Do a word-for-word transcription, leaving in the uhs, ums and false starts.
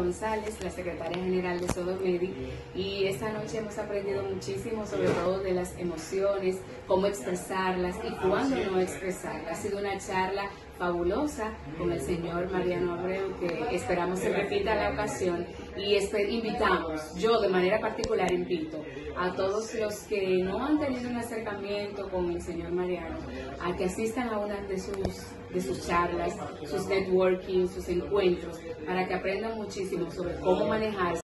González, la secretaria general de Sodomedi, y esta noche hemos aprendido muchísimo sobre todo de las emociones, cómo expresarlas y cuándo no expresarlas. Ha sido una charla fabulosa con el señor Mariano Abreu, que esperamos se repita la ocasión, y invitamos, yo de manera particular invito a todos los que no han tenido un acercamiento con el señor Mariano a que asistan a una de sus, de sus charlas, sus networking, sus encuentros, para que aprendan muchísimo sobre cómo manejar